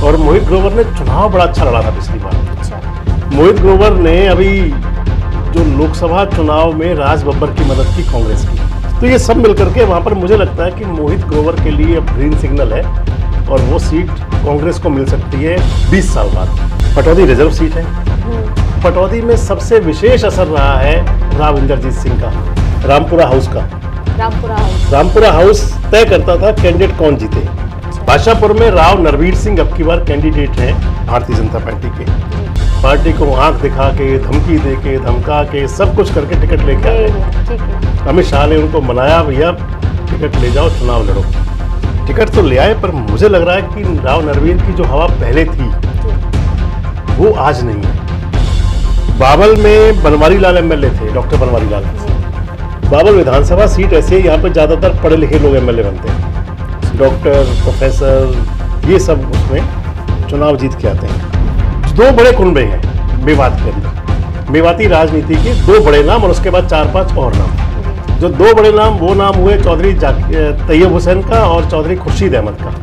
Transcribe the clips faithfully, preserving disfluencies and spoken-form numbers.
और मोहित ग्रोवर ने चुनाव बड़ा अच्छा लड़ा था पिछली बार। अच्छा। मोहित ग्रोवर ने अभी जो लोकसभा चुनाव में राज बब्बर की मदद की कांग्रेस की, तो ये सब मिलकर के वहां पर मुझे लगता है कि मोहित ग्रोवर के लिए अब ग्रीन सिग्नल है और वो सीट कांग्रेस को मिल सकती है बीस साल बाद। पटौदी रिजर्व सीट है। पटौदी में सबसे विशेष असर रहा है राव इंद्रजीत सिंह का, रामपुरा हाउस का। रामपुरा हाउस रामपुरा हाउस तय करता था कैंडिडेट कौन जीते। बादशाहपुर में राव नरवीर सिंह अब की बार कैंडिडेट हैं भारतीय जनता पार्टी के। पार्टी को आंख दिखा के, धमकी दे के, धमका के, सब कुछ करके टिकट लेके आए। अमित शाह ने उनको मनाया, भैया टिकट ले जाओ, चुनाव लड़ो। टिकट तो ले आए, पर मुझे लग रहा है कि राव नरवीर की जो हवा पहले थी वो आज नहीं है। बाबल में बनवारी लाल एमएलए थे, डॉक्टर बनवारी लाल। बाबल विधानसभा सीट ऐसी है, यहाँ पे ज्यादातर पढ़े लिखे लोग एमएलए बनते हैं, डॉक्टर, प्रोफेसर, ये सब उसमें चुनाव जीत के आते हैं। दो बड़े कुनबे हैं मेवात के अंदर, मेवाती राजनीति के दो बड़े नाम और उसके बाद चार पांच और नाम। जो दो बड़े नाम वो नाम हुए चौधरी तैयब हुसैन का और चौधरी खुर्शीद अहमद का।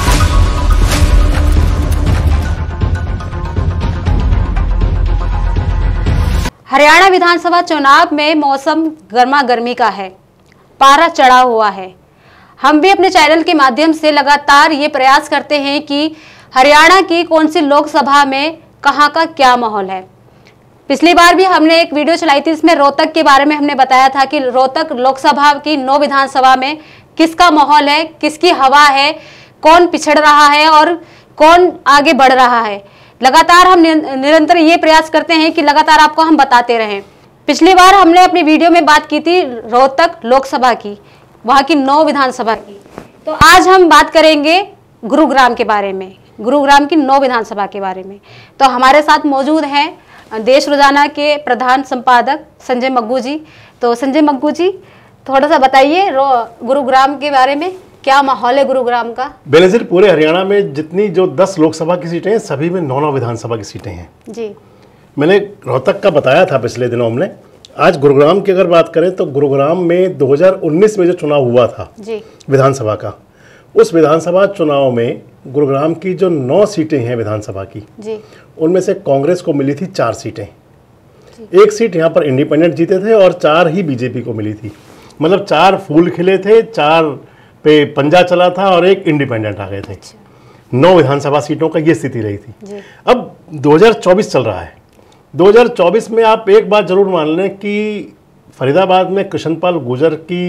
हरियाणा विधानसभा चुनाव में मौसम गर्मा गर्मी का है, पारा चढ़ा हुआ है। हम भी अपने चैनल के माध्यम से लगातार ये प्रयास करते हैं कि हरियाणा की कौन सी लोकसभा में कहाँ का क्या माहौल है। पिछली बार भी हमने एक वीडियो चलाई थी, इसमें रोहतक के बारे में हमने बताया था कि रोहतक लोकसभा की नौ विधानसभा में किसका माहौल है, किसकी हवा है, कौन पिछड़ रहा है और कौन आगे बढ़ रहा है। लगातार हम निरंतर ये प्रयास करते हैं कि लगातार आपको हम बताते रहें। पिछली बार हमने अपनी वीडियो में बात की थी रोहतक लोकसभा की, वहाँ की नौ विधानसभा की। तो आज हम बात करेंगे गुरुग्राम के बारे में, गुरुग्राम की नौ विधानसभा के बारे में। तो हमारे साथ मौजूद हैं देश रोजाना के प्रधान संपादक संजय मग्गू जी। तो संजय मग्गू जी, थोड़ा सा बताइए गुरुग्राम के बारे में, क्या माहौल है गुरुग्राम का? बेनजीर, पूरे हरियाणा में जितनी जो दस लोकसभा की सीटें हैं, सभी में नौ नौ विधानसभा की सीटें हैं जी। मैंने रोहतक का बताया था पिछले दिनों हमने। आज गुरुग्राम की अगर बात करें तो गुरुग्राम में दो हज़ार उन्नीस में जो चुनाव हुआ था जी विधानसभा का, उस विधानसभा चुनाव में गुरुग्राम की जो नौ सीटें हैं विधानसभा की जी, उनमें से कांग्रेस को मिली थी चार सीटें। एक सीट यहाँ पर इंडिपेंडेंट जीते थे और चार ही बीजेपी को मिली थी। मतलब चार फूल खिले थे, चार पे पंजा चला था और एक इंडिपेंडेंट आ गए थे। नौ विधानसभा सीटों का ये स्थिति रही थी। अब दो हज़ार चौबीस चल रहा है। दो हज़ार चौबीस में आप एक बात जरूर मान लें कि फरीदाबाद में कृष्णपाल गुर्जर की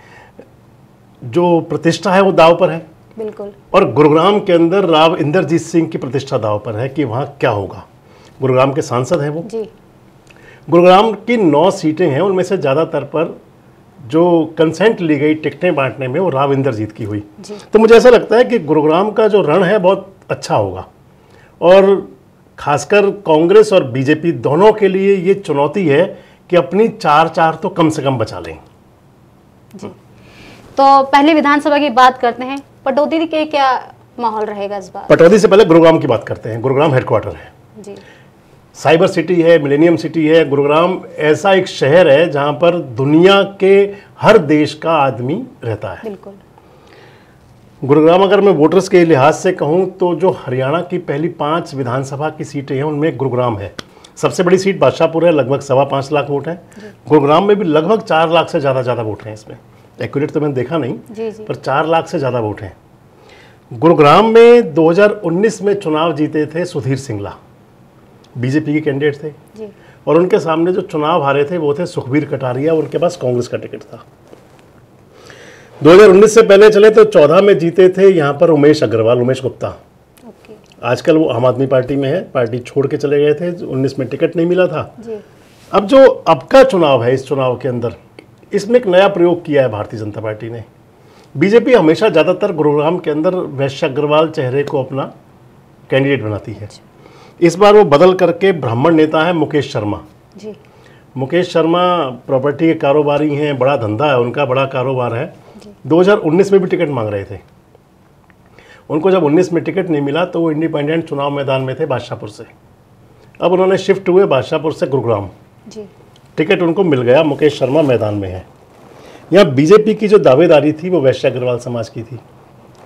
जो प्रतिष्ठा है वो दाव पर है। बिल्कुल। और गुरुग्राम के अंदर राव इंद्रजीत सिंह की प्रतिष्ठा दाव पर है कि वहाँ क्या होगा। गुरुग्राम के सांसद हैं वो जी। गुरुग्राम की नौ सीटें हैं, उनमें से ज़्यादातर पर जो कंसेंट ली गई टिकटें बांटने में वो राव इंद्रजीत की हुई। तो मुझे ऐसा लगता है कि गुरुग्राम का जो रण है बहुत अच्छा होगा और खासकर कांग्रेस और बीजेपी दोनों के लिए ये चुनौती है कि अपनी चार चार तो कम से कम बचा लें जी। तो पहले विधानसभा की बात करते हैं, पटौदी के क्या माहौल रहेगा इस बार? पटौदी से पहले गुरुग्राम की बात करते हैं। गुरुग्राम हेडक्वार्टर है जी। साइबर सिटी है, मिलेनियम सिटी है। गुरुग्राम ऐसा एक शहर है जहां पर दुनिया के हर देश का आदमी रहता है। बिल्कुल। गुरुग्राम अगर मैं वोटर्स के लिहाज से कहूं तो जो हरियाणा की पहली पांच विधानसभा की सीटें हैं उनमें गुरुग्राम है। सबसे बड़ी सीट बादशाहपुर है, लगभग सवा पाँच लाख वोट हैं। गुरुग्राम में भी लगभग चार लाख से ज़्यादा ज़्यादा वोट हैं। इसमें एक्यूरेट तो मैंने देखा नहीं जी जी। पर चार लाख से ज़्यादा वोट हैं। गुरुग्राम में दो हज़ार उन्नीस में चुनाव जीते थे सुधीर सिंगला, बीजेपी के कैंडिडेट थे जी। और उनके सामने जो चुनाव हारे थे वो थे सुखबीर कटारिया, उनके पास कांग्रेस का टिकट था। दो हज़ार उन्नीस से पहले चले तो चौदह में जीते थे यहाँ पर उमेश अग्रवाल, उमेश गुप्ता। ओके। आजकल वो आम आदमी पार्टी में है, पार्टी छोड़ के चले गए थे, उन्नीस में टिकट नहीं मिला था जी। अब जो अब का चुनाव है, इस चुनाव के अंदर इसमें एक नया प्रयोग किया है भारतीय जनता पार्टी ने। बीजेपी हमेशा ज़्यादातर गुरुग्राम के अंदर वैश्य अग्रवाल चेहरे को अपना कैंडिडेट बनाती है। इस बार वो बदल करके ब्राह्मण नेता है मुकेश शर्मा जी। मुकेश शर्मा प्रॉपर्टी के कारोबारी हैं, बड़ा धंधा है उनका, बड़ा कारोबार है। दो हज़ार उन्नीस में भी टिकट मांग रहे थे। उनको जब उन्नीस में टिकट नहीं मिला तो वो इंडिपेंडेंट चुनाव मैदान में थे बादशाहपुर से। अब उन्होंने शिफ्ट हुए बादशाहपुर से गुरुग्राम जी। टिकट उनको मिल गया, मुकेश शर्मा मैदान में है। यहाँ बीजेपी की जो दावेदारी थी वो वैश्य अग्रवाल समाज की थी।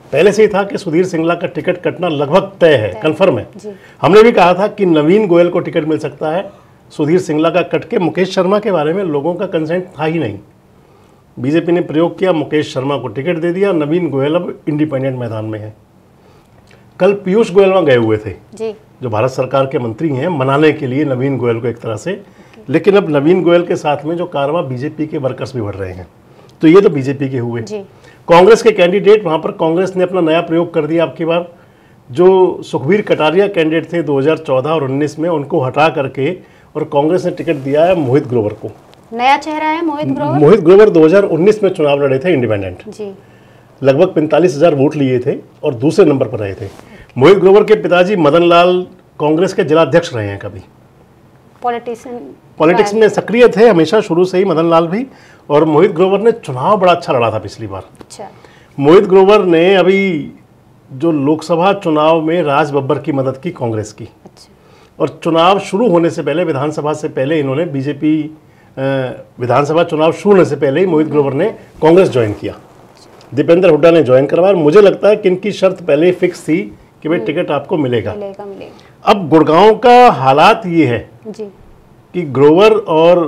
पहले से ही था कि सुधीर सिंगला का टिकट कटना लगभग तय है, कंफर्म है। जी। हमने भी कहा था कि नवीन गोयल को टिकट मिल सकता है, सुधीर सिंगला का कट के मुकेश शर्मा के बारे में लोगों का कंसेंट था ही नहीं। बीजेपी ने प्रयोग किया, मुकेश शर्मा को टिकट दे दिया, नवीन गोयल अब इंडिपेंडेंट मैदान में है। कल पीयूष गोयल वहाँ गए हुए थे जी। जो भारत सरकार के मंत्री हैं, मनाने के लिए नवीन गोयल को एक तरह से। लेकिन अब नवीन गोयल के साथ में जो कारवां बीजेपी के वर्कर्स भी बढ़ रहे हैं, तो ये तो बीजेपी के हुए। जी। कांग्रेस के कैंडिडेट, वहां पर कांग्रेस ने अपना नया प्रयोग कर दिया। आपकी बार जो सुखबीर कटारिया कैंडिडेट थे दो हज़ार चौदह और उन्नीस में, उनको हटा करके और कांग्रेस ने टिकट दिया है मोहित ग्रोवर को। नया चेहरा है मोहित ग्रोवर। मोहित ग्रोवर दो हज़ार उन्नीस में चुनाव लड़े थे इंडिपेंडेंट, जी। लगभग पैंतालीस हजार वोट लिए थे और दूसरे नंबर पर रहे थे। मोहित ग्रोवर के पिताजी मदन लाल कांग्रेस के जिलाध्यक्ष रहे हैं, कभी पॉलिटिशियन पॉलिटिक्स में सक्रिय थे हमेशा शुरू से ही मदन लाल भी। और मोहित ग्रोवर ने चुनाव बड़ा अच्छा लड़ा था पिछली बार। अच्छा। मोहित ग्रोवर ने अभी जो लोकसभा चुनाव में राज बब्बर की मदद की कांग्रेस की। अच्छा। और चुनाव शुरू होने से पहले, विधानसभा से पहले, इन्होंने बीजेपी विधानसभा चुनाव शुरू होने से पहले ही मोहित ग्रोवर ने कांग्रेस ज्वाइन किया। दीपेंद्र हुड्डा ने ज्वाइन करवाया। मुझे लगता है कि इनकी शर्त पहले ही फिक्स थी कि भाई टिकट आपको मिलेगा। मिलेगा मिलेगा। अब गुड़गांव का हालात ये है जी। कि ग्रोवर और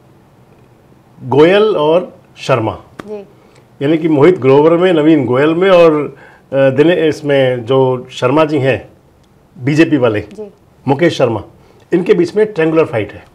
गोयल और शर्मा, जी। यानी कि मोहित ग्रोवर में, नवीन गोयल में, और दिने इसमें जो शर्मा जी हैं बीजेपी वाले, जी। मुकेश शर्मा, इनके बीच में ट्रेंगुलर फाइट है।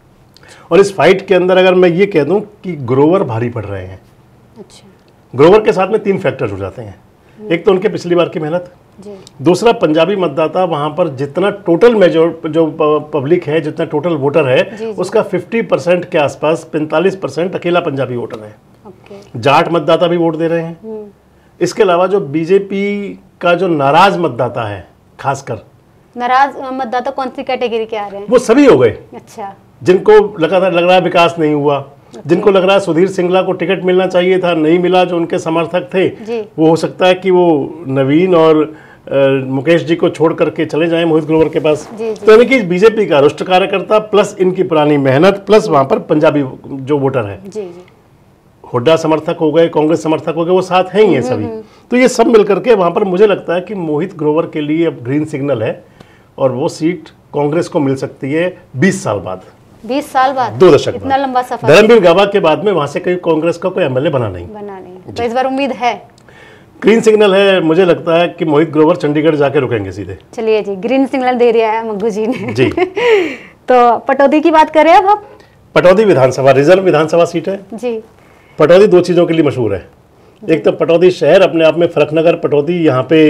और इस फाइट के अंदर अगर मैं ये कह दूं कि ग्रोवर भारी पड़ रहे हैं। अच्छा। ग्रोवर के साथ में तीन फैक्टर्स हो जाते हैं। एक तो उनके पिछली बार की मेहनत, जी। दूसरा पंजाबी मतदाता, वहां पर जितना टोटल मेजोर जो पब्लिक है, जितना टोटल वोटर है, जी, जी। उसका पचास परसेंट के आसपास, पैंतालीस परसेंट अकेला पंजाबी वोटर है। ओके। जाट मतदाता भी वोट दे रहे हैं। इसके अलावा जो बीजेपी का जो नाराज मतदाता है, खासकर नाराज मतदाता कौन सी कैटेगरी के आ रहे हैं? वो सभी हो गए। अच्छा। जिनको लगा था लग रहा है विकास नहीं हुआ, जिनको लग रहा है सुधीर सिंगला को टिकट मिलना चाहिए था, नहीं मिला, जो उनके समर्थक थे, जी। वो हो सकता है कि वो नवीन और आ, मुकेश जी को छोड़ करके चले जाएं मोहित ग्रोवर के पास। जी, जी। तो यानी कि बीजेपी का रुष्ट कार्यकर्ता प्लस इनकी पुरानी मेहनत प्लस वहां पर पंजाबी जो वोटर है, जी, जी। हुड्डा समर्थक हो गए, कांग्रेस समर्थक हो गए, वो साथ हैं ही हैं सभी। तो ये सब मिलकर के वहां पर मुझे लगता है कि मोहित ग्रोवर के लिए अब ग्रीन सिग्नल है और वो सीट कांग्रेस को मिल सकती है बीस साल बाद। बीस साल बाद? दो दशक इतना लंबा सफर। धर्मवीर गाबा के बाद में वहां से कोई कांग्रेस का कोई एमएलए बना नहीं बना नहीं। तो इस बार उम्मीद है? ग्रीन सिग्नल है। मुझे लगता है कि मोहित ग्रोवर चंडीगढ़ जाके रुकेंगे सीधे। चलिए जी, ग्रीन सिग्नल दे दिया है मग्गू जी ने। जी। तो पटौदी की बात करें अब हम। पटौदी विधानसभा रिजर्व विधानसभा सीट है जी। पटौदी दो चीजों के लिए मशहूर है। एक तो पटौदी शहर अपने आप में, फरकनगर पटौदी, यहाँ पे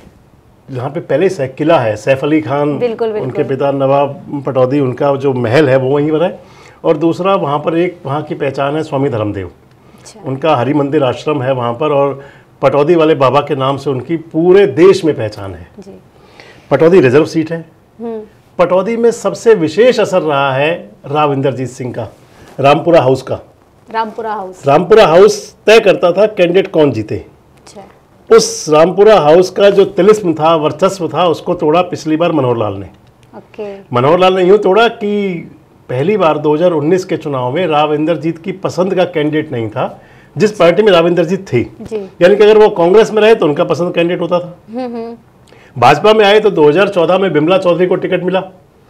यहाँ पे पहले से किला है, सैफ अली खान, बिल्कुल, बिल्कुल। उनके पिता नवाब पटौदी, उनका जो महल है वो वहीं पर है। और दूसरा वहाँ पर एक वहाँ की पहचान है स्वामी धर्मदेव। अच्छा। उनका हरि मंदिर आश्रम है वहाँ पर, और पटौदी वाले बाबा के नाम से उनकी पूरे देश में पहचान है। जी। पटौदी रिजर्व सीट है। हम्म। पटौदी में सबसे विशेष असर रहा है राव इंद्रजीत सिंह का, रामपुरा हाउस का। रामपुरा हाउस। रामपुरा हाउस तय करता था कैंडिडेट कौन जीते। अच्छा। उस रामपुरा हाउस का जो तिलिस्म था, वर्चस्व था, उसको तोड़ा पिछली बार मनोहर लाल ने। ओके। मनोहर लाल ने यूं तोड़ा कि पहली बार दो हज़ार उन्नीस के चुनाव में राव इंद्रजीत की पसंद का कैंडिडेट नहीं था जिस पार्टी में राव इंद्रजीत थी। जी। यानी कि अगर वो कांग्रेस में रहे तो उनका पसंद कैंडिडेट होता था। हम्म हम्म। भाजपा में आए तो दो हज़ार चौदह में बिमला चौधरी को टिकट मिला।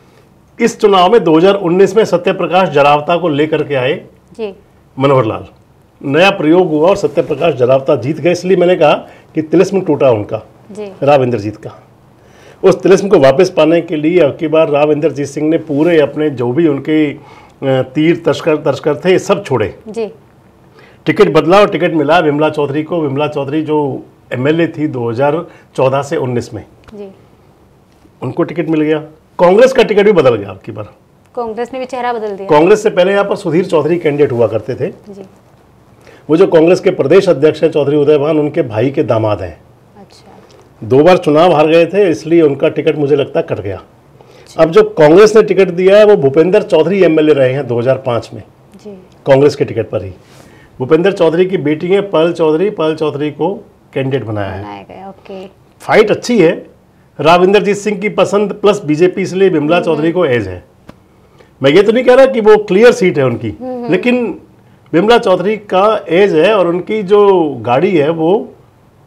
इस चुनाव में दो हज़ार उन्नीस में सत्यप्रकाश जरावता को लेकर के आए जी। मनोहर लाल। नया प्रयोग हुआ और सत्यप्रकाश जरावता जीत गए। इसलिए मैंने कहा कि तिलिस्म टूटा उनका, जी। राव इंद्रजीत का। उस तिलिस्म को वापस पाने के लिए अब की बार राव इंद्रजीत सिंह ने पूरे अपने जो भी उनके तीर तस्कर तस्कर थे सब छोड़े, जी। टिकट बदला और टिकट मिला विमला चौधरी को। विमला चौधरी जो एमएलए थी दो हज़ार चौदह से उन्नीस में, जी। उनको टिकट मिल गया। कांग्रेस का टिकट भी बदल गया अब की बार। कांग्रेस ने भी चेहरा बदल दिया। कांग्रेस से पहले यहाँ पर सुधीर चौधरी कैंडिडेट हुआ करते थे। जी। वो जो कांग्रेस के प्रदेश अध्यक्ष हैं चौधरी उदयभान, उनके भाई के दामाद हैं। अच्छा। दो बार चुनाव हार गए थे, इसलिए उनका टिकट मुझे लगता है कट गया। अब जो कांग्रेस ने टिकट दिया है वो भूपेंद्र चौधरी एमएलए रहे हैं दो हज़ार पाँच में, जी। कांग्रेस के टिकट पर ही। भूपेंद्र चौधरी की बेटी है पर्ल चौधरी, पर्ल चौधरी को कैंडिडेट बनाया है। बनाया गया। ओके। फाइट अच्छी है। राव इंद्रजीत सिंह की पसंद प्लस बीजेपी, इसलिए बिमला चौधरी को एज है। मैं ये तो नहीं कह रहा कि वो क्लियर सीट है उनकी, लेकिन बिमला चौधरी का एज है और उनकी जो गाड़ी है वो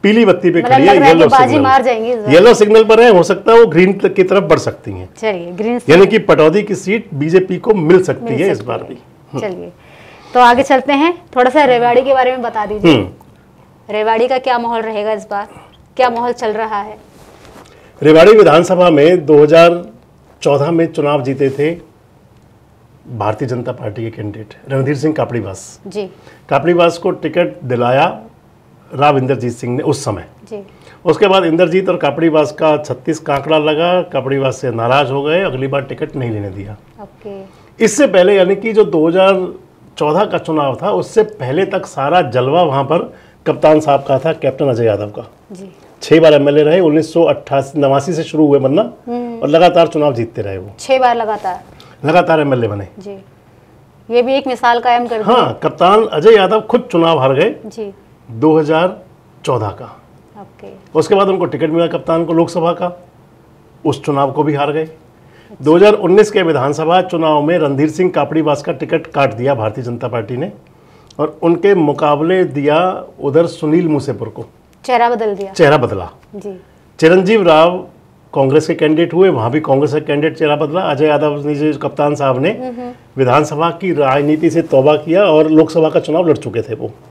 पीली बत्ती पे मतलब खड़ी है, लग रहा है कि येलो बाजी मार सिग्नल जाएंगी इस बार। येलो सिग्नल पर है, हो सकता है वो ग्रीन की तरफ बढ़ सकती हैं। चलिए ग्रीन यानी कि पटौदी की सीट बीजेपी को मिल सकती मिल है इस सकती बार है। भी। चलिए तो आगे चलते हैं, थोड़ा सा रेवाड़ी के बारे में बता दीजिए। हम्म रेवाड़ी का क्या माहौल रहेगा इस बार, क्या माहौल चल रहा है? रेवाड़ी विधानसभा में दो हज़ार चौदह में चुनाव जीते थे भारतीय जनता पार्टी के कैंडिडेट रणधीर सिंह कापड़ीवास। जी कापड़ीवास को टिकट दिलाया राव इंद्रजीत सिंह ने उस समय। जी उसके बाद इंद्रजीत और कापड़ीवास का छत्तीस का आंकड़ा लगा, कापड़ीवास से नाराज हो गए, अगली बार टिकट नहीं लेने दिया। ओके। इससे पहले यानी कि जो दो हज़ार चौदह का चुनाव था उससे पहले तक सारा जलवा वहां पर कप्तान साहब का था, कैप्टन अजय यादव का। जी छह बार एमएलए रहे, उन्नीस सौ अट्ठासी नवासी से शुरू हुए बनना और लगातार चुनाव जीतते रहे, वो छह बार लगातार लगातार एमएलए बने। जी, ये भी एक मिसाल कायम कर दी। हाँ, कप्तान अजय यादव खुद चुनाव हार गए जी दो हज़ार चौदह का। ओके। उसके बाद उनको टिकट मिला कप्तान को लोकसभा का, उस चुनाव को भी हार गए। दो हज़ार उन्नीस के विधानसभा चुनाव में रणधीर सिंह कापड़ीवास का टिकट काट दिया भारतीय जनता पार्टी ने और उनके मुकाबले दिया उधर सुनील मूसेपुर को। चेहरा बदल दिया। चेहरा बदला। जी चिरंजीव राव कांग्रेस के कैंडिडेट हुए, वहां भी कांग्रेस का कैंडिडेट चेहरा बदला। अजय यादव ने जो कप्तान साहब ने विधानसभा की राजनीति से तौबा किया और लोकसभा का चुनाव लड़ चुके थे वो।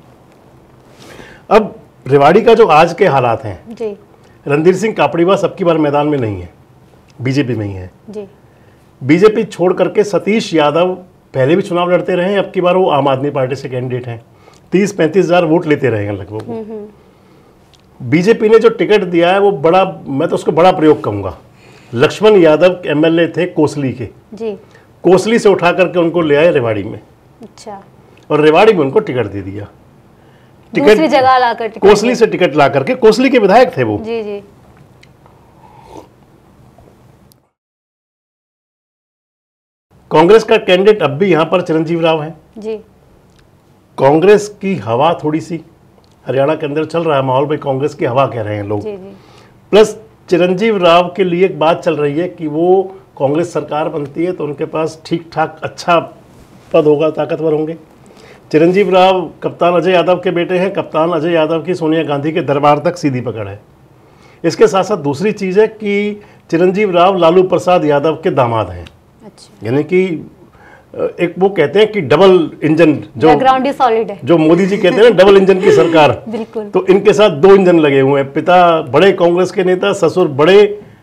अब रेवाड़ी का जो आज के हालात हैं, जी रणधीर सिंह कापड़ीवास अब की बार मैदान में नहीं है, बीजेपी में ही है। जी बीजेपी छोड़ करके सतीश यादव पहले भी चुनाव लड़ते रहे हैं, अब की बार वो आम आदमी पार्टी से कैंडिडेट हैं। तीस पैंतीस हजार वोट लेते रहे हैं लगभग। बीजेपी ने जो टिकट दिया है वो बड़ा, मैं तो उसको बड़ा प्रयोग कहूंगा। लक्ष्मण यादव एमएलए थे कोसली के, जी कोसली से उठा करके उनको ले आए रेवाड़ी में अच्छा, और रेवाड़ी में उनको टिकट दे दिया। दूसरी जगह लाकर टिकट कोसली से टिकट ला करके, कोसली के विधायक थे वो। जी जी कांग्रेस का कैंडिडेट अब भी यहां पर चिरंजीव राव है। जी कांग्रेस की हवा थोड़ी सी हरियाणा के अंदर चल रहा है माहौल, भाई कांग्रेस की हवा कह रहे हैं लोग। जी जी प्लस चिरंजीव राव के लिए एक बात चल रही है कि वो कांग्रेस सरकार बनती है तो उनके पास ठीक ठाक अच्छा पद होगा, ताकतवर होंगे। चिरंजीव राव कप्तान अजय यादव के बेटे हैं। कप्तान अजय यादव की सोनिया गांधी के दरबार तक सीधी पकड़ है। इसके साथ साथ दूसरी चीज़ है कि चिरंजीव राव लालू प्रसाद यादव के दामाद हैं। अच्छा, यानी कि एक वो कहते हैं कि डबल इंजन, जो बैकग्राउंड ही सॉलिड है। जो मोदी जी कहते हैं ना डबल इंजन की सरकार, बिल्कुल। तो इनके साथ दो इंजन लगे हुए हैं। पिता बड़े कांग्रेस के नेता, ससुर बड़े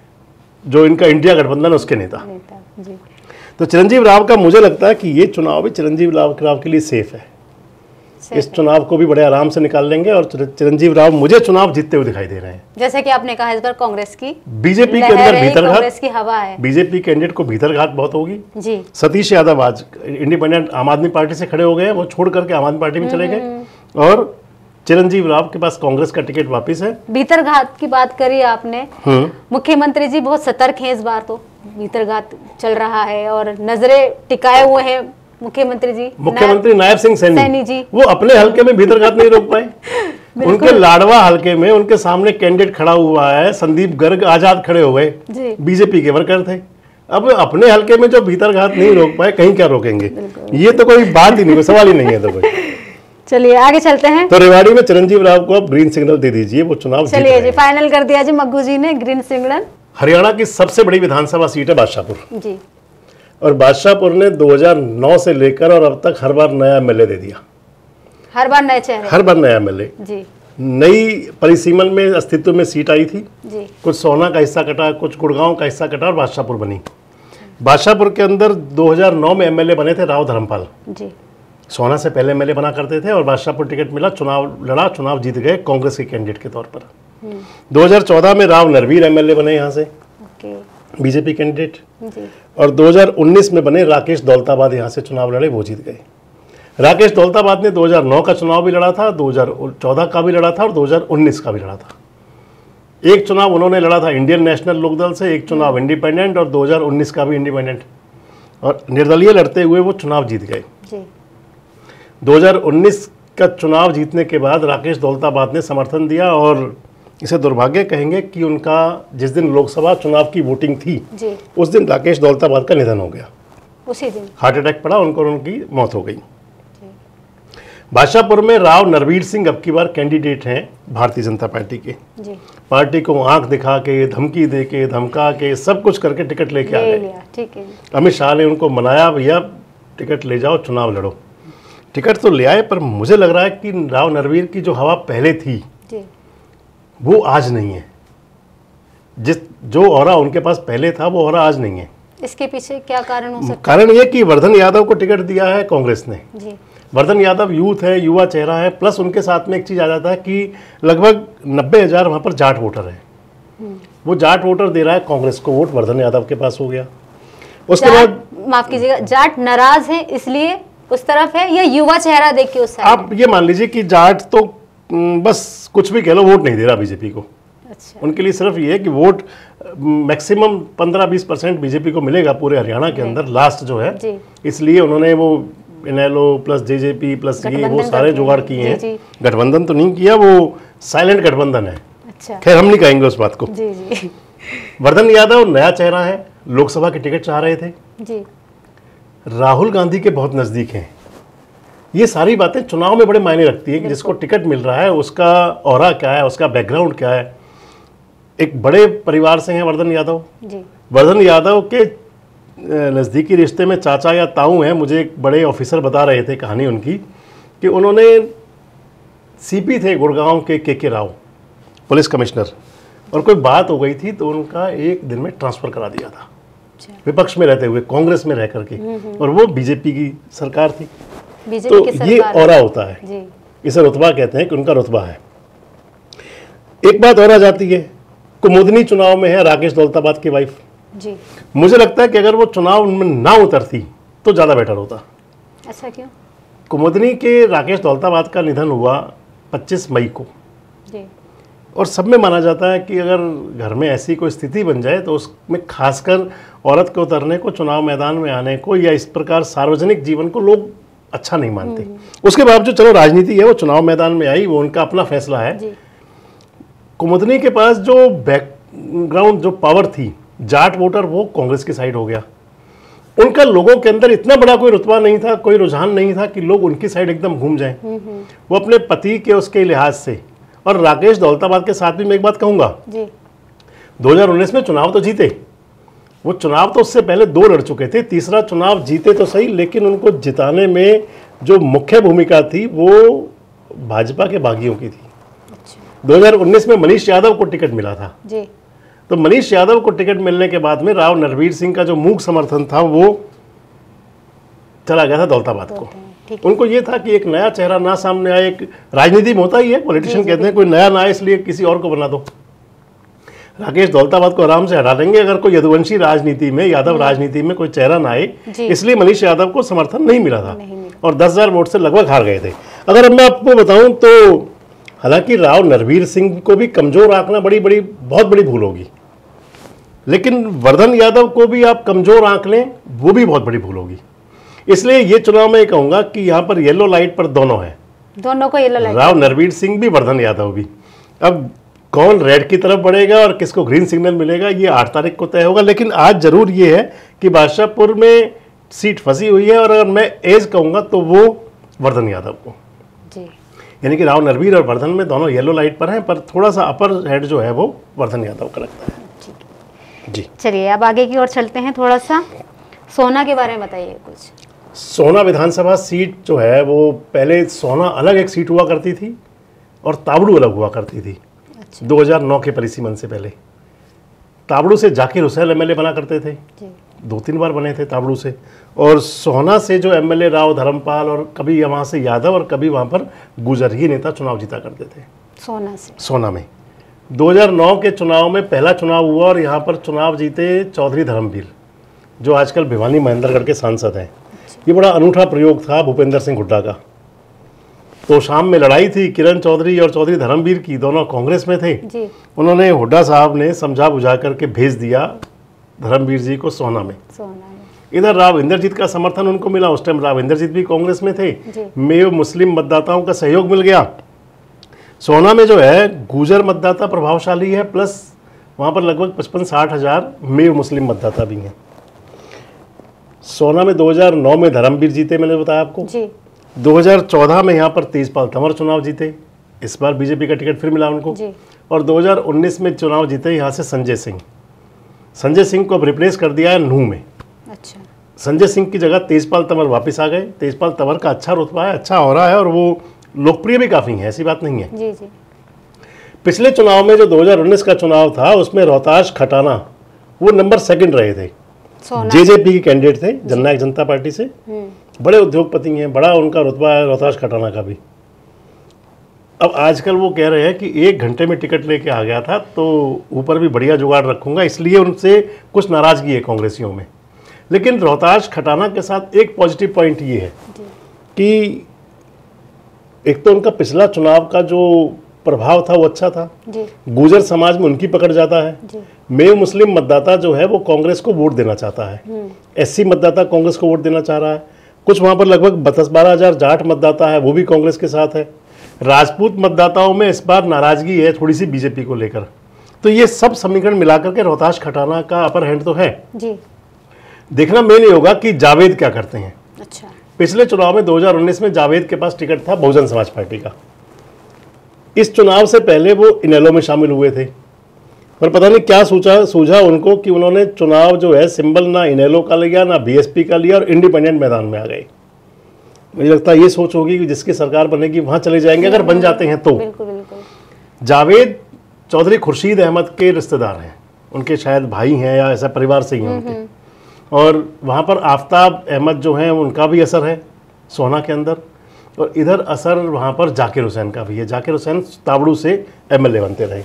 जो इनका इंडिया गठबंधन है उसके नेता। नेता, जी तो चिरंजीव राव का मुझे लगता है कि ये चुनाव भी चिरंजीव राव राव के लिए सेफ है। सेफ इस है। चुनाव को भी बड़े आराम से निकाल लेंगे और चिर- चिरंजीव राव मुझे चुनाव जीतते हुए दिखाई दे रहे हैं। जैसे कि आपने कहा इस बार कांग्रेस की बीजेपी के लहर अंदर है, भीतरघात, कांग्रेस की हवा है। बीजेपी कैंडिडेट को भीतरघात बहुत होगी। जी सतीश यादव आज इंडिपेंडेंट आम आदमी पार्टी से खड़े हो गए हैं, वो छोड़ करके आम आदमी पार्टी में चले गए और चिरंजीव राव के पास कांग्रेस का टिकट वापस है। भीतरघात की बात करी आपने, हम्म मुख्यमंत्री जी बहुत सतर्क हैं इस बार, तो भीतरघात चल रहा है और नजरें टिकाए हुए हैं मुख्यमंत्री जी। मुख्यमंत्री नायब सिंह सैनी सैनी जी। वो अपने हलके में भीतरघात नहीं रोक पाए। उनके लाडवा हलके में उनके सामने कैंडिडेट खड़ा हुआ है संदीप गर्ग, आजाद खड़े हो गए, जी बीजेपी के वर्कर थे। अब अपने हलके में जो भीतरघात नहीं रोक पाए, कहीं क्या रोकेंगे? ये तो कोई बात ही नहीं, कोई सवाल ही नहीं है। तो कोई चलिए आगे चलते हैं। तो रेवाड़ी में चिरंजीव राव को अब ग्रीन सिग्नल दे दीजिए, वो चुनाव जीत चलिए रहे जी, हैं। फाइनल कर दिया जी मग्गू जी ने ग्रीन सिग्नल। हरियाणा की सबसे बड़ी विधानसभा सीट है बादशाहपुर, जी और बादशाहपुर ने दो हज़ार नौ से लेकर और अब तक हर बार नया एमएलए दे दिया। हर बार नए चेहरे। हर बार नया एमएलए। जी नई परिसीमन में अस्तित्व में सीट आई थी, जी कुछ सोना का हिस्सा कटा, कुछ गुड़गांव का हिस्सा कटा और बादशाहपुर बनी। बादशाहपुर के अंदर दो हज़ार नौ में एमएलए बने थे राव धर्मपाल। जी सोना से पहले एमएलए बना करते थे और बादशाहपुर टिकट मिला, चुनाव लड़ा, चुनाव जीत गए कांग्रेस के कैंडिडेट के तौर पर। दो हज़ार चौदह में राव नरवीर एमएलए बने यहाँ से, ओके बीजेपी कैंडिडेट। जी और दो हज़ार उन्नीस में बने राकेश दौलताबाद, यहाँ से चुनाव लड़े, वो जीत गए। राकेश दौलताबाद ने दो हज़ार नौ का चुनाव भी लड़ा था, दो हज़ार चौदह का भी लड़ा था और दो हज़ार उन्नीस का भी लड़ा था। एक चुनाव उन्होंने लड़ा था इंडियन नेशनल लोकदल से, एक चुनाव इंडिपेंडेंट और दो हज़ार उन्नीस का भी इंडिपेंडेंट, और निर्दलीय लड़ते हुए वो चुनाव जीत गए। जी दो हज़ार उन्नीस का चुनाव जीतने के बाद राकेश दौलताबाद ने समर्थन दिया और इसे दुर्भाग्य कहेंगे कि उनका जिस दिन लोकसभा चुनाव की वोटिंग थी जी उस दिन राकेश दौलताबाद का निधन हो गया। उसी दिन। हार्ट अटैक पड़ा उनको और उनकी मौत हो गई। बादशाहपुर में राव नरवीर सिंह अब की बार कैंडिडेट हैं भारतीय जनता पार्टी के। जी। पार्टी को आंख दिखा के, धमकी दे के, धमका के, सब कुछ करके टिकट लेके आ ले गए। लिया, ठीक है। अमित शाह ने उनको मनाया, भैया टिकट ले जाओ, चुनाव लड़ो। टिकट तो ले आए, पर मुझे लग रहा है कि राव नरवीर की जो हवा पहले थी जी। वो आज नहीं है। जिस जो ऑरा उनके पास पहले था वो ऑरा आज नहीं है। इसके पीछे क्या कारण हो सकता कारण ये कि वर्धन यादव को टिकट दिया है कांग्रेस ने। है? जी। वर्धन यादव यूथ है, युवा चेहरा है, प्लस उनके साथ में एक चीज आ जाता है कि लगभग नब्बे हजार वहां पर जाट वोटर है। वो जाट वोटर दे रहा है कांग्रेस को वोट, वर्धन यादव के पास हो गया। उसके बाद माफ कीजिएगा, जाट नाराज है इसलिए उस तरफ है, या युवा चेहरा देख के उस साइड? आप ये मान लीजिए कि जाट तो म, बस कुछ भी कह लो, वोट नहीं दे रहा बीजेपी को। अच्छा। उनके लिए सिर्फ ये है कि वोट मैक्सिमम पंद्रह बीस परसेंट बीजेपी को मिलेगा पूरे हरियाणा के अंदर, लास्ट जो है। जी। इसलिए उन्होंने वो इनेलो प्लस जेजेपी प्लस ये वो गठबंधन सारे कर जुगाड़ दिए। किए जी, हैं। गठबंधन तो नहीं किया, वो साइलेंट गठबंधन है। अच्छा। खैर हम नहीं कहेंगे उस बात को। जी जी वर्धन यादव नया चेहरा है, लोकसभा की टिकट चाह रहे थे, जी। राहुल गांधी के बहुत नजदीक हैं। ये सारी बातें चुनाव में बड़े मायने रखती है कि जिसको टिकट मिल रहा है उसका ऑरा क्या है, उसका बैकग्राउंड क्या है। एक बड़े परिवार से हैं वर्धन यादव। जी। वर्धन यादव के नज़दीकी रिश्ते में चाचा या ताऊ हैं। मुझे एक बड़े ऑफिसर बता रहे थे कहानी उनकी, कि उन्होंने सीपी थे गुड़गांव के के के राव, पुलिस कमिश्नर, और कोई बात हो गई थी तो उनका एक दिन में ट्रांसफ़र करा दिया था, विपक्ष में रहते हुए, कांग्रेस में रह करके, और वो बीजेपी की सरकार थी। बीजेपी तो की ये सरकार ऑरा होता है। जी। इसे रुतबा कहते हैं कि उनका रुतबा है। एक बात और आ जाती है, कुमुदनी चुनाव में है राकेश दौलताबाद की वाइफ। जी। मुझे लगता है कि अगर वो चुनाव में ना उतरती तो ज़्यादा बेटर होता। अच्छा, क्यों? कुमुदनी के राकेश दौलताबाद का निधन हुआ पच्चीस मई को, जी। और सब में माना जाता है कि अगर घर में ऐसी कोई स्थिति बन जाए तो उसमें खासकर औरत के उतरने को, चुनाव मैदान में आने को, या इस प्रकार सार्वजनिक जीवन को लोग अच्छा नहीं मानते। उसके बावजूद चलो राजनीति है, वो चुनाव मैदान में आई, वो उनका अपना फैसला है। जी। कुमुदनी के पास जो बैकग्राउंड, जो पावर थी, जाट वोटर वो कांग्रेस की साइड हो गया। उनका लोगों के अंदर इतना बड़ा कोई रुतबा नहीं था, कोई रुझान नहीं था कि लोग उनकी साइड एकदम घूम जाएं। वो अपने पति के उसके लिहाज से, और राकेश दौलताबाद के साथ भी मैं एक बात कहूंगा, जी। दो हज़ार उन्नीस में चुनाव तो जीते, वो चुनाव तो उससे पहले दो लड़ चुके थे, तीसरा चुनाव जीते तो सही, लेकिन उनको जिताने में जो मुख्य भूमिका थी वो भाजपा के बागियों की थी। अच्छा। दो हज़ार उन्नीस में मनीष यादव को टिकट मिला था, जी। तो मनीष यादव को टिकट मिलने के बाद में राव नरवीर सिंह का जो मूक समर्थन था वो चला गया था दौलताबाद को। ठीक उनको ये था कि एक नया चेहरा ना सामने आए, एक राजनीति में होता ही है, पॉलिटिशियन कहते हैं कोई नया ना आए इसलिए किसी और को बना दो। राकेश दौलताबाद को आराम से हटा देंगे अगर कोई यदुवंशी राजनीति में, यादव राजनीति में कोई चेहरा ना आए, इसलिए मनीष यादव को समर्थन नहीं मिला था, और दस हजार वोट से लगभग हार गए थे। अगर अब मैं आपको बताऊं तो हालांकि राव नरवीर सिंह को भी कमजोर आंकना बड़ी बड़ी बहुत बड़ी भूल होगी, लेकिन वर्धन यादव को भी आप कमजोर आंक लें वो भी बहुत बड़ी भूल होगी। इसलिए ये चुनाव में कहूंगा कि यहाँ पर येलो लाइट पर दोनों है, दोनों को येलो लाइट, राव नरवीर सिंह भी, वर्धन यादव भी। अब कौन रेड की तरफ बढ़ेगा और किसको ग्रीन सिग्नल मिलेगा ये आठ तारीख को तय होगा। लेकिन आज जरूर ये है कि बादशाहपुर में सीट फंसी हुई है, और अगर मैं एज कहूंगा तो वो वर्धन यादव को, जी। यानी कि राव नरवीर और वर्धन में दोनों येलो लाइट पर हैं, पर थोड़ा सा अपर हेड जो है वो वर्धन यादव का लगता है। जी चलिए अब आगे की ओर चलते हैं, थोड़ा सा सोना के बारे में बताइए कुछ। सोना विधानसभा सीट जो है वो पहले सोना अलग एक सीट हुआ करती थी और ताबड़ू अलग हुआ करती थी। अच्छा। दो हज़ार नौ के परिसीमन से पहले ताबड़ू से जाकिर हुसैन एमएलए बना करते थे, जी। दो तीन बार बने थे ताबड़ू से, और सोना से जो एमएलए राव धर्मपाल, और कभी वहाँ से यादव और कभी वहाँ पर गुजर ही नेता चुनाव जीता करते थे सोना से। सोना में दो हज़ार नौ के चुनाव में पहला चुनाव हुआ और यहाँ पर चुनाव जीते चौधरी धर्मवीर, जो आजकल भिवानी महेंद्रगढ़ के सांसद हैं। ये बड़ा अनूठा प्रयोग था भूपेंद्र सिंह हुड्डा का। तो शाम में लड़ाई थी किरण चौधरी और चौधरी धर्मवीर की, दोनों कांग्रेस में थे, जी। उन्होंने, हुड्डा साहब ने समझा बुझा करके भेज दिया धर्मवीर जी को सोना में। सोना में इधर राव इंद्रजीत का समर्थन उनको मिला, उस टाइम राव इंद्रजीत भी कांग्रेस में थे, मेव मुस्लिम मतदाताओं का सहयोग मिल गया। सोना में जो है गुजर मतदाता प्रभावशाली है, प्लस वहाँ पर लगभग पचपन साठ हजार मेव मुस्लिम मतदाता भी हैं। सोना में दो हज़ार नौ में धर्मवीर जीते, मैंने बताया आपको, जी। दो हज़ार चौदह में यहाँ पर तेजपाल तंवर चुनाव जीते, इस बार बीजेपी का टिकट फिर मिला उनको जी। और दो हज़ार उन्नीस में चुनाव जीते यहाँ से संजय सिंह। संजय सिंह को अब रिप्लेस कर दिया है नूह में। अच्छा। संजय सिंह की जगह तेजपाल तंवर वापस आ गए। तेजपाल तंवर का अच्छा रुतबा है, अच्छा हो रहा है और वो लोकप्रिय भी काफ़ी है, ऐसी बात नहीं है। जी जी। पिछले चुनाव में जो दो हज़ार उन्नीस का चुनाव था उसमें रोहताश खटाना वो नंबर सेकंड रहे थे, जेजेपी के कैंडिडेट थे, जननायक जनता पार्टी से, बड़े उद्योगपति हैं, बड़ा उनका रुतबा है रोहताश खटाना का भी। अब आजकल वो कह रहे हैं कि एक घंटे में टिकट लेके आ गया था तो ऊपर भी बढ़िया जुगाड़ रखूंगा, इसलिए उनसे कुछ नाराजगी है कांग्रेसियों में। लेकिन रोहताश खटाना के साथ एक पॉजिटिव पॉइंट ये है कि एक तो उनका पिछला चुनाव का जो प्रभाव था वो अच्छा था जी। गुर्जर समाज में उनकी पकड़ जाता है। मेव मुस्लिम मतदाता जो है वो कांग्रेस को वोट देना चाहता है, एससी मतदाता कांग्रेस को वोट देना चाह रहा है। कुछ वहां पर लगभग दस बारह हजार जाट मतदाता है, वो भी कांग्रेस के साथ है। राजपूत मतदाताओं में इस बार नाराजगी है थोड़ी सी बीजेपी को लेकर। तो ये सब समीकरण मिलाकर के रोहताश खटाना का अपर हैंड तो है जी। देखना मेन ये होगा कि जावेद क्या करते हैं। अच्छा। पिछले चुनाव में दो हज़ार उन्नीस में जावेद के पास टिकट था बहुजन समाज पार्टी का। इस चुनाव से पहले वो इनेलो में शामिल हुए थे, पर पता नहीं क्या सोचा सूझा उनको कि उन्होंने चुनाव जो है सिंबल ना इनेलो का लिया ना बीएसपी का लिया और इंडिपेंडेंट मैदान में आ गए। मुझे लगता है ये सोच होगी कि जिसकी सरकार बनेगी वहां चले जाएंगे अगर बन जाते हैं तो। बिल्कुल बिल्कुल। जावेद चौधरी खुर्शीद अहमद के रिश्तेदार हैं, उनके शायद भाई हैं या ऐसा परिवार से ही हैं उनके। और वहाँ पर आफ्ताब अहमद जो हैं उनका भी असर है सोहना के अंदर, और इधर असर वहाँ पर जाकिर हुसैन का भी है। जाकिर हुसैन ताबड़ू से एमएलए बनते रहे।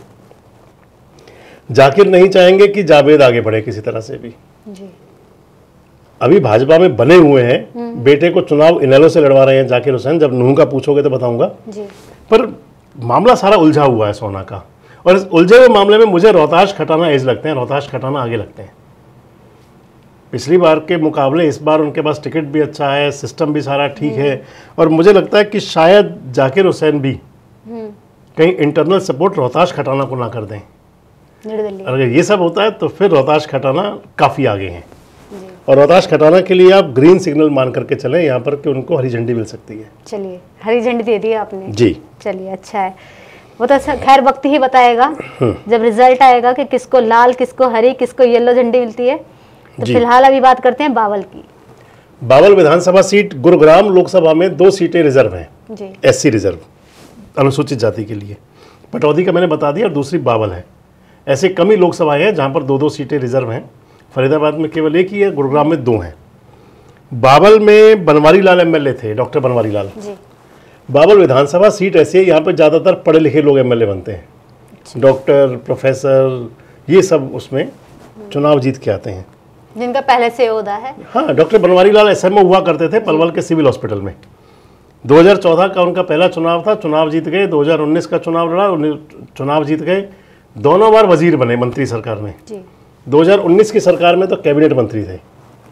जाकिर नहीं चाहेंगे कि जावेद आगे बढ़े किसी तरह से भी जी। अभी भाजपा में बने हुए हैं, बेटे को चुनाव इनेलो से लड़वा रहे हैं जाकिर हुसैन, जब नूह का पूछोगे तो बताऊंगा जी। पर मामला सारा उलझा हुआ है सोना का, और इस उलझे हुए मामले में मुझे रोहताश खटाना एज लगते हैं, रोहताश खटाना आगे लगते हैं। पिछली बार के मुकाबले इस बार उनके पास टिकट भी अच्छा है, सिस्टम भी सारा ठीक है, और मुझे लगता है कि शायद जाकिर हुसैन भी कहीं इंटरनल सपोर्ट रोहताश खटाना को ना कर दें। अगर ये सब होता है तो फिर रोहताश खटाना काफ़ी आगे हैं, और रोहताश खटाना के लिए आप ग्रीन सिग्नल मान करके चलें यहाँ पर कि उनको हरी झंडी मिल सकती है। चलिए, हरी झंडी दे दी आपने जी। चलिए, अच्छा है। वो तो खैर वक्त ही बताएगा जब रिजल्ट आएगा कि किसको लाल, किसको हरी, किसको येलो झंडी मिलती है। तो फिलहाल अभी बात करते हैं बावल की। बावल विधानसभा सीट गुरुग्राम लोकसभा में दो सीटें रिजर्व हैं जी। एससी रिजर्व अनुसूचित जाति के लिए। पटौदी का मैंने बता दिया और दूसरी बावल है। ऐसे कम ही लोकसभाएं हैं जहां पर दो दो सीटें रिजर्व हैं। फरीदाबाद में केवल एक ही है, गुरुग्राम में दो हैं। बावल में बनवारी लाल एमएलए थे, डॉक्टर बनवारी लाल जी। बावल विधानसभा सीट ऐसी है यहाँ पर ज़्यादातर पढ़े लिखे लोग एमएलए बनते हैं, डॉक्टर, प्रोफेसर, ये सब उसमें चुनाव जीत के आते हैं, जिनका पहले से ओहदा है। हाँ, डॉक्टर बनवारी लाल एसएमओ हुआ करते थे पलवल के सिविल हॉस्पिटल में। दो हज़ार चौदह का उनका पहला चुनाव था, चुनाव जीत गए। दो हज़ार उन्नीस का चुनाव लड़ा, चुनाव जीत गए। दोनों बार वजीर बने मंत्री सरकार में जी। दो हज़ार उन्नीस की सरकार में तो कैबिनेट मंत्री थे।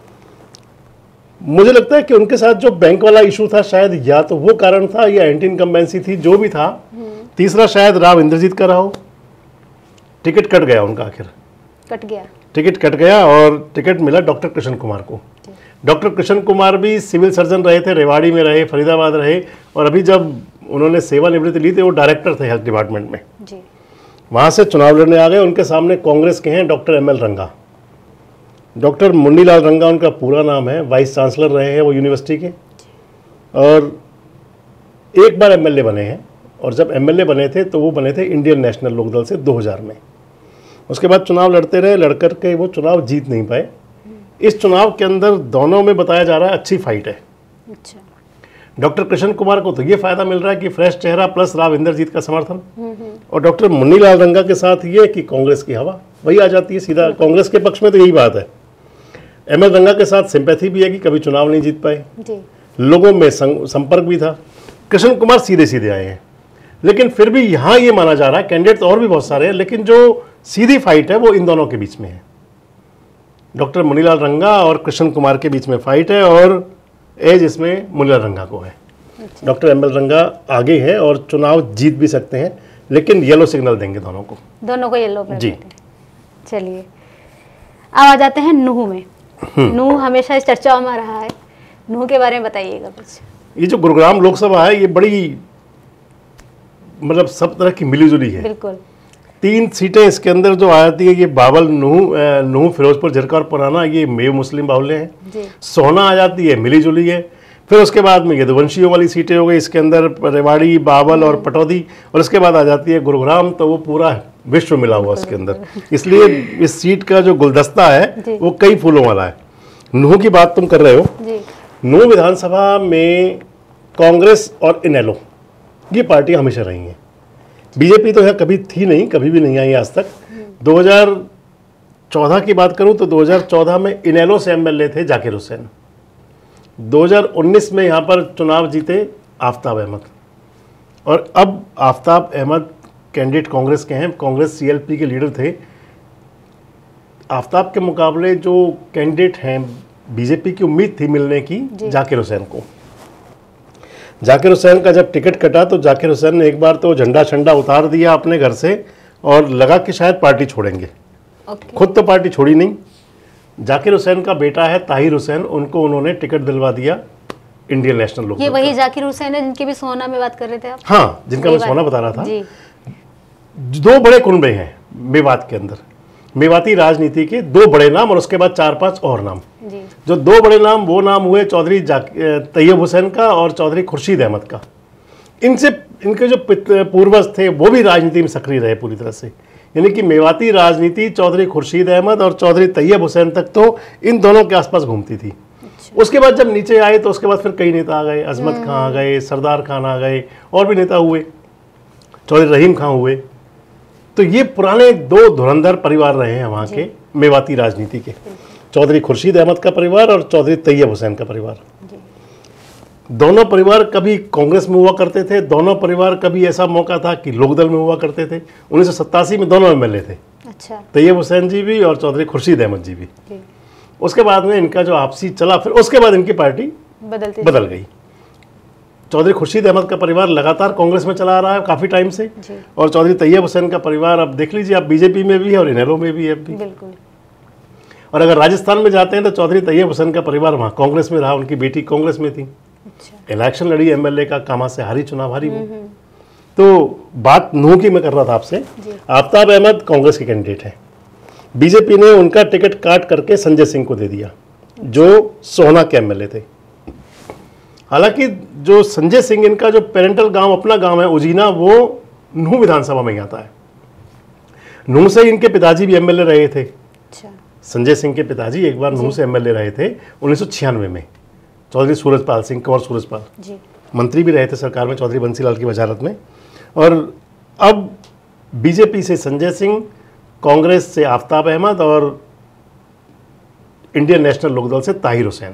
मुझे लगता है कि उनके साथ जो बैंक वाला इशू था शायद या तो वो कारण था या एंटी इनकम्बेंसी थी, जो भी था। तीसरा शायद राव इंद्रजीत का रहा हो। टिकट कट गया उनका, आखिर कट गया टिकट कट गया और टिकट मिला डॉक्टर कृष्ण कुमार को। डॉक्टर कृष्ण कुमार भी सिविल सर्जन रहे थे, रेवाड़ी में रहे, फरीदाबाद रहे, और अभी जब उन्होंने सेवानिवृत्ति ली थी वो डायरेक्टर थे हेल्थ डिपार्टमेंट में जी। वहाँ से चुनाव लड़ने आ गए। उनके सामने कांग्रेस के हैं doctor M L Ranga. Doctor Munnilal Ranga उनका पूरा नाम है, वाइस चांसलर रहे हैं वो यूनिवर्सिटी के, और एक बार एमएलए बने हैं। और जब एमएलए बने थे तो वो बने थे इंडियन नेशनल लोकदल से दो हज़ार में। उसके बाद चुनाव लड़ते रहे, लड़कर के वो चुनाव जीत नहीं पाए। इस चुनाव के अंदर दोनों में बताया जा रहा है अच्छी फाइट है। अच्छा। डॉक्टर कृष्ण कुमार को तो ये फायदा मिल रहा है कि फ्रेश चेहरा प्लस राव इंद्रजीत का समर्थन, और डॉक्टर मुन्नीलाल रंगा के साथ ये कि कांग्रेस की हवा वही आ जाती है सीधा कांग्रेस के पक्ष में। तो यही बात है। एम एल रंगा के साथ सिंपैथी भी है कि कभी चुनाव नहीं जीत पाए जी। लोगों में संपर्क भी था। कृष्ण कुमार सीधे सीधे आए हैं, लेकिन फिर भी यहाँ ये माना जा रहा है, कैंडिडेट तो और भी बहुत सारे हैं, लेकिन जो सीधी फाइट है वो इन दोनों के बीच में है। डॉक्टर मुन्नीलाल रंगा और कृष्ण कुमार के बीच में फाइट है, और एज इसमें मुन्नीलाल रंगा को है। अच्छा। डॉक्टर एम एल रंगा आगे हैं और चुनाव जीत भी सकते हैं, लेकिन येलो सिग्नल देंगे दोनों को दोनों को येलो पे जी। चलिए, अब आ जाते हैं नूह में। नूह हमेशा इस चर्चाओं में रहा है, नूह के बारे में बताइएगा कुछ। ये जो गुरुग्राम लोकसभा है ये बड़ी मतलब सब तरह की मिलीजुली है। बिल्कुल। तीन सीटें इसके अंदर जो आ जाती है, ये बावल, नूह नूह फिरोजपुर, झरका और पुराना, ये मेव मुस्लिम बाहुल्य हैं। सोना आ जाती है, मिलीजुली है। फिर उसके बाद में यदुवंशियों वाली सीटें हो गई, इसके अंदर रेवाड़ी, बावल और पटौदी, और उसके बाद आ जाती है गुरुग्राम, तो वो पूरा विश्व मिला हुआ इसके अंदर। इसलिए इस सीट का जो गुलदस्ता है वो कई फूलों वाला है। नूह की बात तुम कर रहे हो, नूह विधानसभा में कांग्रेस और इनेलो ये पार्टियां हमेशा रही हैं। बीजेपी तो यहाँ कभी थी नहीं, कभी भी नहीं आई आज तक। दो हज़ार चौदह की बात करूं तो दो हज़ार चौदह में इनेलो से एमएलए थे जाकिर हुसैन। दो हज़ार उन्नीस में यहाँ पर चुनाव जीते आफ्ताब अहमद, और अब आफ्ताब अहमद कैंडिडेट कांग्रेस के हैं, कांग्रेस सीएलपी के लीडर थे। आफ्ताब के मुकाबले जो कैंडिडेट हैं, बीजेपी की उम्मीद थी मिलने की जाकिर हुसैन को। जाकिर हुसैन का जब टिकट कटा तो जाकिर हुसैन ने एक बार तो झंडा शंडा उतार दिया अपने घर से और लगा कि शायद पार्टी छोड़ेंगे। okay. खुद तो पार्टी छोड़ी नहीं। जाकिर हुसैन का बेटा है ताहिर हुसैन, उनको उन्होंने टिकट दिलवा दिया इंडियन नेशनल लोकदल। ये वही जाकिर हुसैन है जिनके भी सोना में बात कर रहे थे आप? हाँ, जिनका मैं सोना बता रहा था। जी। दो बड़े कुनबे हैं मेवात के अंदर, मेवाती राजनीति के दो बड़े नाम और उसके बाद चार पांच और नाम। जी। जो दो बड़े नाम वो नाम हुए चौधरी तैयब हुसैन का और चौधरी खुर्शीद अहमद का। इनसे इनके जो पूर्वज थे वो भी राजनीति में सक्रिय रहे पूरी तरह से, यानी कि मेवाती राजनीति चौधरी खुर्शीद अहमद और चौधरी तैयब हुसैन तक तो इन दोनों के आसपास घूमती थी। अच्छा। उसके बाद जब नीचे आए तो उसके बाद फिर कई नेता आ गए, अजमत खां आ गए, सरदार खान आ गए, और भी नेता हुए, चौधरी रहीम खां हुए। तो ये पुराने दो धुरंधर परिवार रहे हैं वहाँ के मेवाती राजनीति के, चौधरी खुर्शीद अहमद का परिवार और चौधरी तैयब हुसैन का परिवार। दोनों परिवार कभी कांग्रेस में हुआ करते थे, दोनों परिवार कभी ऐसा मौका था कि लोकदल में हुआ करते थे। उन्नीस सौ सत्तासी में दोनों एमएलए थे। अच्छा। तैयब हुसैन जी भी और चौधरी खुर्शीद अहमद जी भी। उसके बाद में इनका जो आपसी चला, फिर उसके बाद इनकी पार्टी बदलती बदल गई। चौधरी खुर्शीद अहमद का परिवार लगातार कांग्रेस में चला आ रहा है काफ़ी टाइम से, और चौधरी तैयब हुसैन का परिवार अब देख लीजिए आप बीजेपी में भी है और इनेलो में भी है अब भी। बिल्कुल। और अगर राजस्थान में जाते हैं तो चौधरी तैयब हुसैन का परिवार वहाँ कांग्रेस में रहा, उनकी बेटी कांग्रेस में थी। अच्छा। इलेक्शन लड़ी एमएलए का, कामा से हारी, चुनाव हारी वो। तो बात नूह की मैं कर रहा था आपसे। आफ्ताब अहमद कांग्रेस के कैंडिडेट हैं, बीजेपी ने उनका टिकट काट करके संजय सिंह को दे दिया जो सोहना के एमएलए थे। हालांकि जो संजय सिंह, इनका जो पेरेंटल गांव, अपना गांव है उजीना, वो नूह विधानसभा में ही आता है। नूह से इनके पिताजी भी एमएलए रहे थे। अच्छा। संजय सिंह के पिताजी एक बार नूह से एमएलए रहे थे उन्नीस सौ छियानवे में, चौधरी सूरजपाल सिंह, कंवर सूरजपाल जी। मंत्री भी रहे थे सरकार में चौधरी बंसीलाल की वजारत में। और अब बीजेपी से संजय सिंह, कांग्रेस से आफ्ताब अहमद और इंडियन नेशनल लोकदल से ताहिर हुसैन।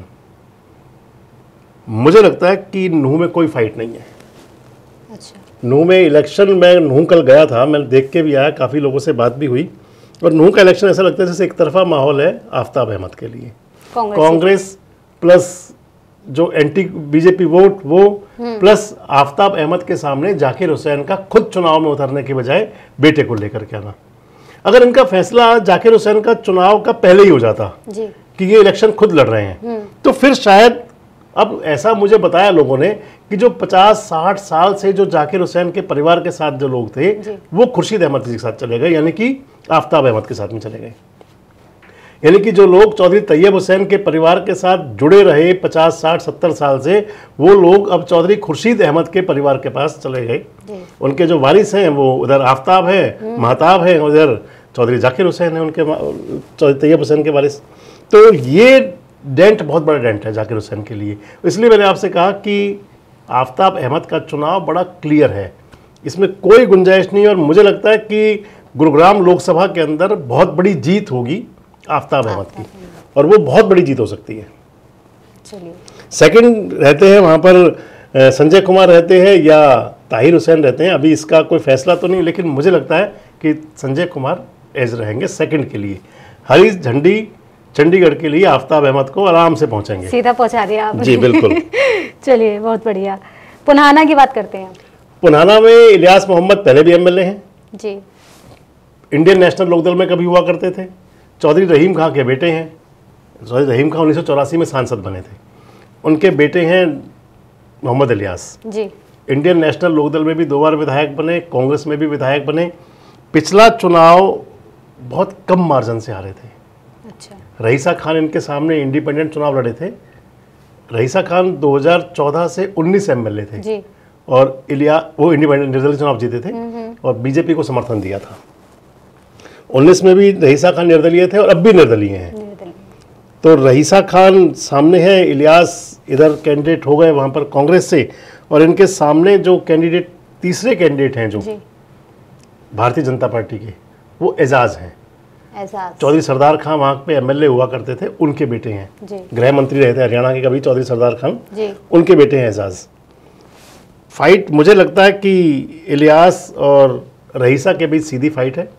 मुझे लगता है कि नूह में कोई फाइट नहीं है। अच्छा। नूह में इलेक्शन, मैं नूह कल गया था, मैंने देख के भी आया, काफ़ी लोगों से बात भी हुई, और नूह का इलेक्शन ऐसा लगता है जैसे एक तरफा माहौल है आफ्ताब अहमद के लिए। कांग्रेस प्लस जो एंटी बीजेपी वोट वो प्लस आफ्ताब अहमद के सामने जाकिर हुसैन का खुद चुनाव में उतरने के बजाय बेटे को लेकर के आना। अगर इनका फैसला जाकिर हुसैन का चुनाव का पहले ही हो जाता जी। कि ये इलेक्शन खुद लड़ रहे हैं, तो फिर शायद, अब ऐसा मुझे बताया लोगों ने कि जो पचास साठ साल से जो जाकिर हुसैन के परिवार के साथ जो लोग थे वो खुर्शीद अहमद के साथ चले गए, यानी कि आफ्ताब अहमद के साथ में चले गए। यानी कि जो लोग चौधरी तैयब हुसैन के परिवार के साथ जुड़े रहे पचास साठ सत्तर साल से, वो लोग अब चौधरी खुर्शीद अहमद के परिवार के पास चले गए। उनके जो वारिस हैं वो उधर आफ्ताब है, महताब है, उधर चौधरी जाकिर हुसैन है, उनके चौधरी तैयब हुसैन के वारिस। तो ये डेंट बहुत बड़ा डेंट है जाकिर हुसैन के लिए। इसलिए मैंने आपसे कहा कि आफ्ताब अहमद का चुनाव बड़ा क्लियर है, इसमें कोई गुंजाइश नहीं। और मुझे लगता है कि गुरुग्राम लोकसभा के अंदर बहुत बड़ी जीत होगी आफ्ताब अहमद की, और वो बहुत बड़ी जीत हो सकती है। चलिए, सेकंड रहते हैं वहाँ पर संजय कुमार रहते हैं या ताहिर हुसैन रहते हैं, अभी इसका कोई फैसला तो नहीं, लेकिन मुझे लगता है कि संजय कुमार एज रहेंगे सेकंड के लिए। हरी झंडी चंडीगढ़ के लिए आफ्ताब अहमद को आराम से पहुंचेंगे। सीधा पहुंचा दिया आपने। जी बिल्कुल। चलिए, बहुत बढ़िया। पुनाना की बात करते हैं। पुनाना में इलियास मोहम्मद पहले भी एमएलए हैं जी, इंडियन नेशनल लोकदल में कभी हुआ करते थे। चौधरी रहीम खां के बेटे हैं, चौधरी रहीम खां उन्नीस सौ चौरासी में सांसद बने थे। उनके बेटे हैं मोहम्मद इलियास जी। इंडियन नेशनल लोकदल में भी दो बार विधायक बने, कांग्रेस में भी विधायक बने। पिछला चुनाव बहुत कम मार्जिन से हारे थे। अच्छा। रईसा खान इनके सामने इंडिपेंडेंट चुनाव लड़े थे। रईसा खान दो हज़ार चौदह से उन्नीस एमएलए थे जी। और इलिया वो इंडिपेंडेंट निर्दलीय चुनाव जीते थे और बीजेपी को समर्थन दिया था। उन्नीस में भी रईसा खान निर्दलीय थे और अब भी निर्दलीय हैं। तो रईसा खान सामने है, इलियास इधर कैंडिडेट हो गए वहाँ पर कांग्रेस से, और इनके सामने जो कैंडिडेट तीसरे कैंडिडेट हैं जो भारतीय जनता पार्टी के, वो एजाज हैं। एजाज चौधरी सरदार खान वहाँ पे एमएलए हुआ करते थे, उनके बेटे हैं। गृह मंत्री रहे थे हरियाणा के कभी चौधरी सरदार खान, उनके बेटे हैं एजाज। फाइट मुझे लगता है कि इलियास और रईसा के बीच सीधी फाइट है,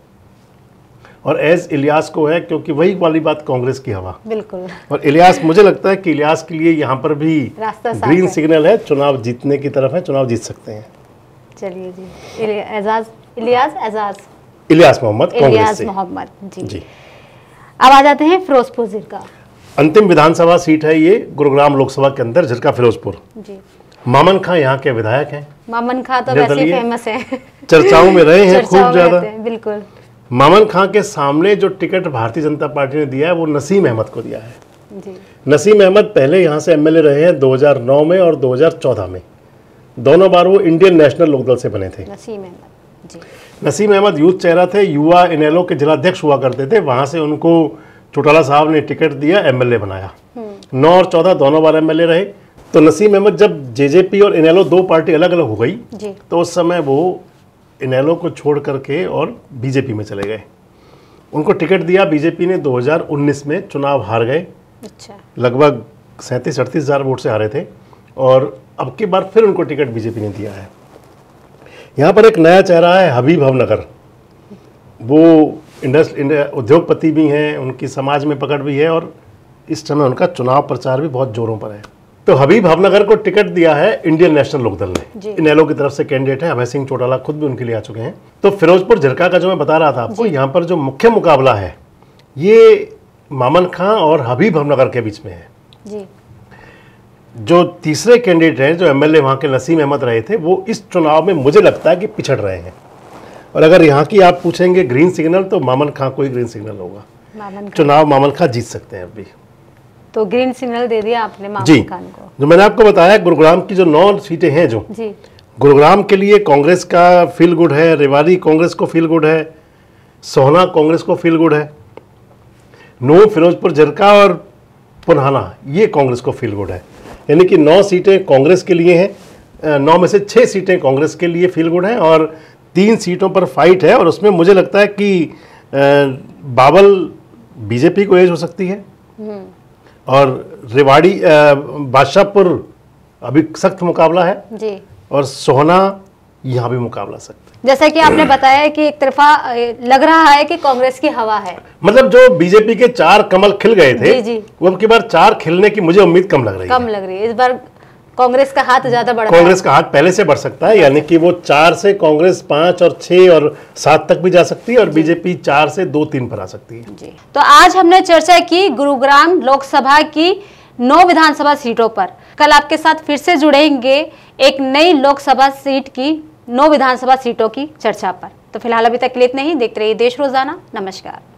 और एज इलियास को है क्योंकि वही वाली बात कांग्रेस की हवा। बिल्कुल। और इलियास, मुझे लगता है कि इलियास के लिए यहाँ पर भी ग्रीन सिग्नल है, चुनाव जीतने की तरफ है, चुनाव जीत सकते हैं। चलिए जी। एजाज इलियास एजाज इलियास मोहम्मद इलियास मोहम्मद जी। जी। अब आ जाते हैं फिरोजपुर जिरका। अंतिम विधानसभा सीट है ये, गुरुग्राम लोकसभा के अंदर, जिरका फिरोजपुर जी। मामन खां यहाँ के विधायक हैं। मामन खां तो वैसे ही फेमस है, चर्चाओं में रहे हैं खूब ज्यादा। बिल्कुल। मामन खां के सामने जो टिकट भारतीय जनता पार्टी ने दिया है वो नसीम अहमद को दिया है जी। नसीम अहमद पहले यहाँ से एमएलए रहे हैं दो हज़ार नौ में और दो हज़ार चौदह में, दोनों बार वो इंडियन नेशनल लोकदल से बने थे। नसीम अहमद जी। नसीम अहमद यूथ चेहरा थे, युवा इनेलो के जिलाध्यक्ष हुआ करते थे, वहां से उनको चौटाला साहब ने टिकट दिया, एमएलए बनाया। नौ और चौदह दोनों बार एमएलए रहे। तो नसीम अहमद जब जेजेपी और इनेलो दो पार्टी अलग अलग हो गई तो उस समय वो इनेलो को छोड़ करके और बीजेपी में चले गए। उनको टिकट दिया बीजेपी ने, दो हज़ार उन्नीस में चुनाव हार गए। अच्छा। लगभग सैंतीस अड़तीस हजार वोट से हारे थे, और अब की बार फिर उनको टिकट बीजेपी ने दिया है। यहाँ पर एक नया चेहरा है हबीब भवनगर, वो इंडस्ट्री उद्योगपति भी हैं, उनकी समाज में पकड़ भी है और इस समय उनका चुनाव प्रचार भी बहुत जोरों पर है। तो हबीब भवनगर को टिकट दिया है इंडियन नेशनल लोकदल ने, इनेलो की तरफ से कैंडिडेट है, अभय सिंह चौटाला खुद भी उनके लिए आ चुके हैं। तो फिरोजपुर झिरका का जो मैं बता रहा था आपको, यहाँ पर जो मुख्य मुकाबला है ये मामन खां और हबीब भवनगर के बीच में है जी। जो तीसरे कैंडिडेट हैं, जो एमएलए वहाँ के नसीम अहमद रहे थे, वो इस चुनाव में मुझे लगता है कि पिछड़ रहे हैं। और अगर यहाँ की आप पूछेंगे ग्रीन सिग्नल, तो मामन खां को ही ग्रीन सिग्नल होगा। मामन चुनाव मामन खां जीत सकते हैं अभी। तो ग्रीन सिग्नल दे दिया आपने मामन खान को। जो मैंने आपको बताया, गुरुग्राम की जो नौ सीटें हैं जो जी। गुरुग्राम के लिए कांग्रेस का फील गुड है, रेवाड़ी कांग्रेस को फील गुड है, सोहना कांग्रेस को फील गुड है, नूह फिरोजपुर झिरका और पुन्हाना ये कांग्रेस को फील गुड है। यानी कि नौ सीटें कांग्रेस के लिए हैं, नौ में से छः सीटें कांग्रेस के लिए फील गुड हैं और तीन सीटों पर फाइट है। और उसमें मुझे लगता है कि बावल बीजेपी को एज हो सकती है और रेवाड़ी बादशाहपुर अभी सख्त मुकाबला है जी। और सोहना यहाँ भी मुकाबला सख्त है। जैसा कि आपने बताया कि एक तरफा लग रहा है कि कांग्रेस की हवा है, मतलब जो बीजेपी के चार कमल खिल गए थे जी जी। वो अब की बार चार खिलने की मुझे उम्मीद कम लग रही है। कम लग रही है इस बार कांग्रेस का हाथ ज्यादा बढ़ कांग्रेस का हाथ पहले से बढ़ सकता है, यानी कि वो चार से कांग्रेस पांच और छह और सात तक भी जा सकती है और बीजेपी चार से दो तीन पर आ सकती है जी। तो आज हमने चर्चा की गुरुग्राम लोकसभा की नौ विधानसभा सीटों पर। कल आपके साथ फिर से जुड़ेंगे एक नई लोकसभा सीट की नौ विधानसभा सीटों की चर्चा पर। तो फिलहाल अभी तक के लिए इतना ही। देखते रहिए देश रोजाना। नमस्कार।